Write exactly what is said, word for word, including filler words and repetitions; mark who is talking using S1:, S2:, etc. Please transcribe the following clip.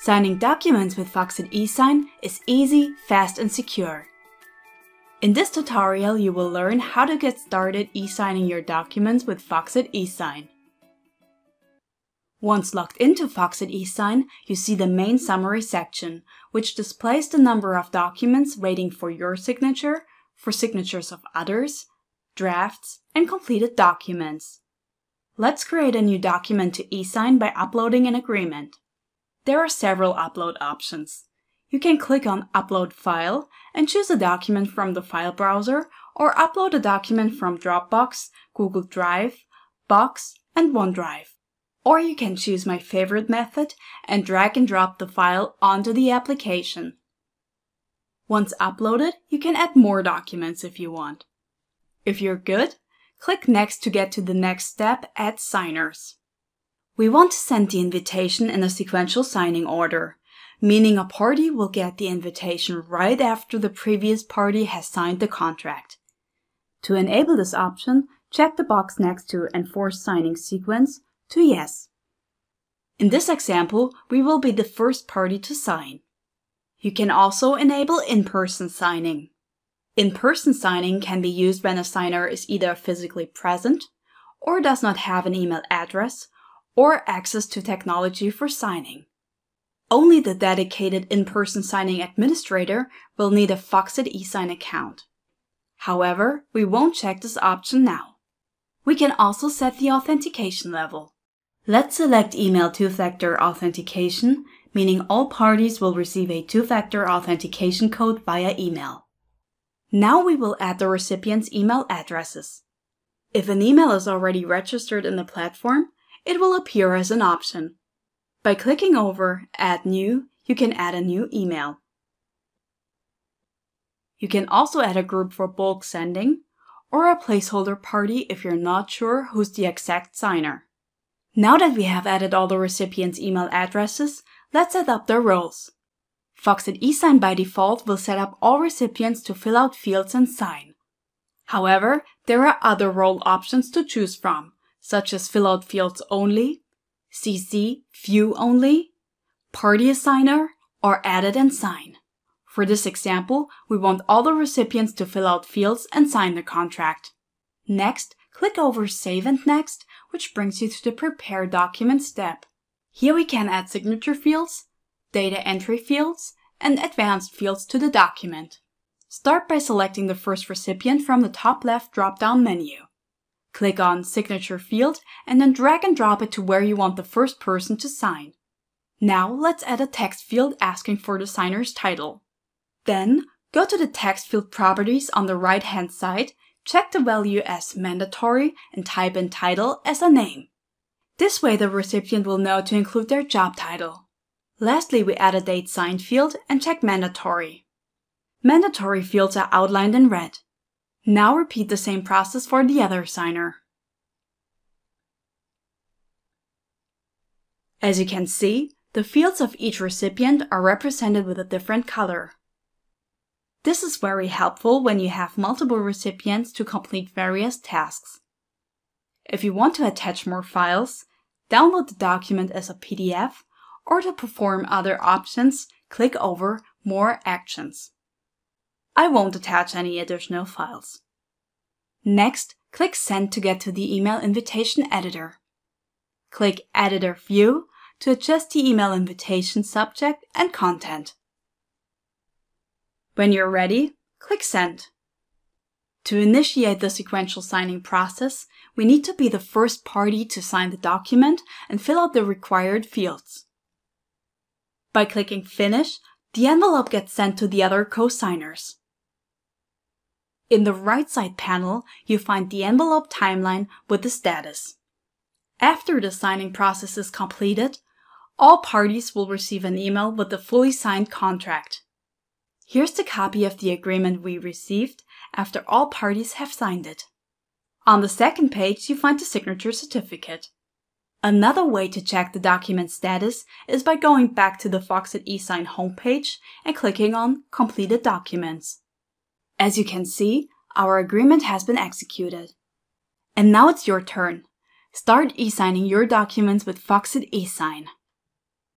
S1: Signing documents with Foxit eSign is easy, fast, and secure. In this tutorial, you will learn how to get started e-signing your documents with Foxit eSign. Once logged into Foxit eSign, you see the main summary section, which displays the number of documents waiting for your signature, for signatures of others, drafts, and completed documents. Let's create a new document to e-sign by uploading an agreement. There are several upload options. You can click on Upload File and choose a document from the file browser, or upload a document from Dropbox, Google Drive, Box, and OneDrive. Or you can choose my favorite method and drag and drop the file onto the application. Once uploaded, you can add more documents if you want. If you're good, click Next to get to the next step, Add Signers. We want to send the invitation in a sequential signing order, meaning a party will get the invitation right after the previous party has signed the contract. To enable this option, check the box next to Enforce Signing Sequence to Yes. In this example, we will be the first party to sign. You can also enable in-person signing. In-person signing can be used when a signer is either physically present or does not have an email address or access to technology for signing. Only the dedicated in-person signing administrator will need a Foxit eSign account. However, we won't check this option now. We can also set the authentication level. Let's select Email Two-Factor Authentication, meaning all parties will receive a two-factor authentication code via email. Now we will add the recipient's email addresses. If an email is already registered in the platform, it will appear as an option. By clicking over Add New, you can add a new email. You can also add a group for bulk sending, or a placeholder party if you're not sure who's the exact signer. Now that we have added all the recipients' email addresses, let's set up their roles. Foxit eSign by default will set up all recipients to fill out fields and sign. However, there are other role options to choose from, such as Fill out fields only, C C View only, Party assigner, or Edit and sign. For this example, we want all the recipients to fill out fields and sign the contract. Next, click over Save and Next, which brings you to the Prepare Document step. Here we can add signature fields, data entry fields, and advanced fields to the document. Start by selecting the first recipient from the top left drop-down menu. Click on Signature field and then drag and drop it to where you want the first person to sign. Now let's add a text field asking for the signer's title. Then go to the text field properties on the right-hand side, check the value as mandatory, and type in title as a name. This way the recipient will know to include their job title. Lastly, we add a date signed field and check mandatory. Mandatory fields are outlined in red. Now repeat the same process for the other signer. As you can see, the fields of each recipient are represented with a different color. This is very helpful when you have multiple recipients to complete various tasks. If you want to attach more files, download the document as a P D F, or to perform other options, click over More Actions. I won't attach any additional files. Next, click Send to get to the email invitation editor. Click Editor View to adjust the email invitation subject and content. When you're ready, click Send. To initiate the sequential signing process, we need to be the first party to sign the document and fill out the required fields. By clicking Finish, the envelope gets sent to the other co-signers. In the right side panel, you find the envelope timeline with the status. After the signing process is completed, all parties will receive an email with the fully signed contract. Here's the copy of the agreement we received after all parties have signed it. On the second page, you find the signature certificate. Another way to check the document status is by going back to the Foxit eSign homepage and clicking on Completed Documents. As you can see, our agreement has been executed. And now it's your turn. Start e-signing your documents with Foxit eSign.